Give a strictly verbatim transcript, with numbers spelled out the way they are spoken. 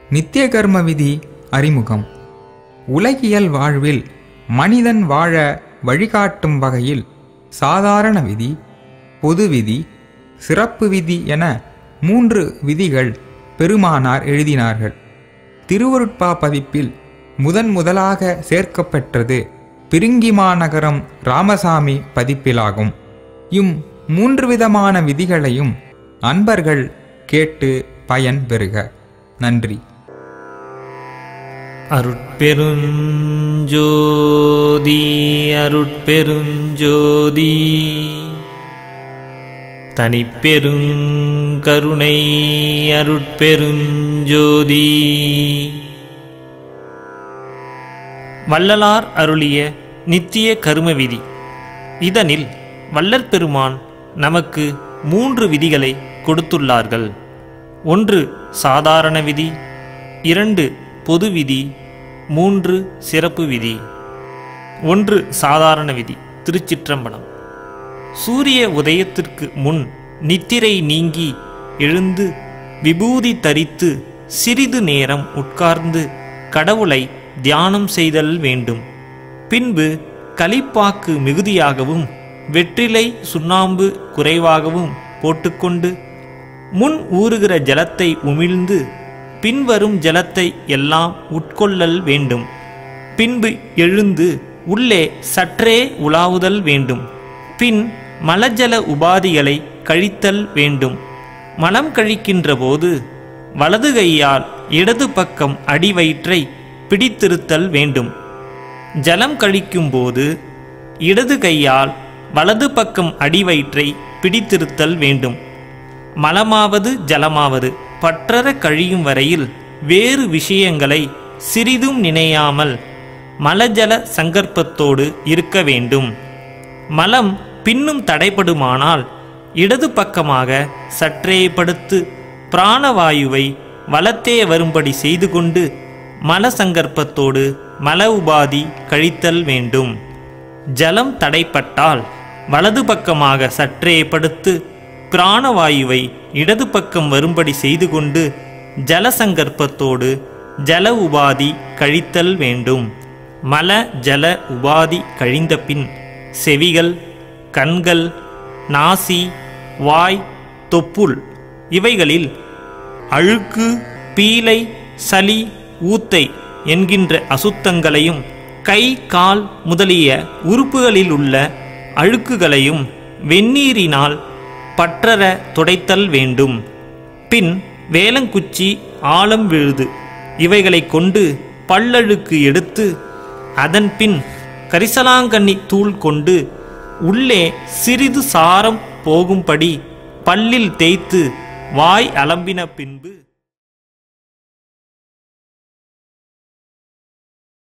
நித்திய கர்ம விதி அறிமுகம். உலகியல் வாழ்வில் மனிதன் வாழ வழிகாட்டும் வகையில் சாதாரண விதி, பொது விதி, சிறப்பு விதி என மூன்று விதிகள் பெருமானார் எழுதினார்கள். திருவருட்பா பதிப்பில் முதன் முதலாக சேர்க்கப்பெற்றது பிரிங்கிமாநகரம் ராமசாமி பதிப்பிலாகும். இம் மூன்று விதமான விதிகளையும் அன்பர்கள் கேட்டு பயன் பெறுக. நன்றி. அருட்பெருஞ்சோதி அருட்பெருஞ்சோதி தனிப்பெருங்கருணை அருட்பெருஞ்சோதி. வள்ளலார் அருளிய நித்திய கரும விதி. இதனில் வள்ளற் பெருமான் நமக்கு மூன்று விதிகளை கொடுத்துள்ளார்கள். ஒன்று சாதாரண விதி, இரண்டு பொது விதி, மூன்று சிறப்பு விதி. ஒன்று சாதாரண விதி. திருச்சிற்றம்பலம். சூரிய உதயத்திற்கு முன் நித்திரை நீங்கி எழுந்து விபூதி தரித்து சிறிது நேரம் உட்கார்ந்து கடவுளை தியானம் செய்தல் வேண்டும். பின்பு களிப்பாக்கு மிகுதியாகவும் வெற்றிலை சுண்ணாம்பு குறைவாகவும் போட்டுக்கொண்டு முன் ஊறுகிற ஜலத்தை உமிழ்ந்து பின்வரும் ஜலத்தை எல்லாம் உட்கொள்ளல் வேண்டும். பின்பு எழுந்து உள்ளே சற்றே உலாவுதல் வேண்டும். பின் மலஜல உபாதிகளை கழித்தல் வேண்டும். மலம் கழிக்கின்ற போது வலது கையால் இடது பக்கம் அடிவயிற்றை பிடித்திருத்தல் வேண்டும். ஜலம் கழிக்கும் போது இடது கையால் வலது பக்கம் அடிவயிற்றை பிடித்திருத்தல் வேண்டும். மலமாவது ஜலமாவது பற்றற கழியும் வரையில் வேறு விஷயங்களை சிறிதும் நினையாமல் மலஜல சங்கற்பத்தோடு இருக்க வேண்டும். மலம் பின்னும் தடைப்படுமானால் இடது பக்கமாக சற்றே படுத்து பிராணவாயுவை வலத்தே வரும்படி செய்து கொண்டு மல சங்கற்பத்தோடு மல உபாதி கழித்தல் வேண்டும். ஜலம் தடைப்பட்டால் வலது பக்கமாக சற்றே படுத்து பிராணவாயுவை இடது பக்கம் வரும்படி செய்து கொண்டு ஜலசங்கற்பத்தோடு ஜல உபாதி கழித்தல் வேண்டும். மல ஜல உபாதி கழிந்த பின் செவிகள், கண்கள், நாசி, வாய், தொப்புள் இவைகளில் அழுக்கு, பீலை, சளி, ஊத்தை என்கின்ற அசுத்தங்களையும் கை, கால் முதலிய உறுப்புகளில் உள்ள அழுக்குகளையும் வெந்நீரினால் பற்றற துடைத்தல் வேண்டும். பின் வேலங்குச்சி, ஆலம் விழுது இவைகளை கொண்டு பல்லழுக்கு எடுத்து அதன் பின் கரிசலாங்கண்ணி தூள் கொண்டு உள்ளே சிறிது சாரம் போகும்படி பல்லில் தேய்த்து வாய் அலம்பின பின்பு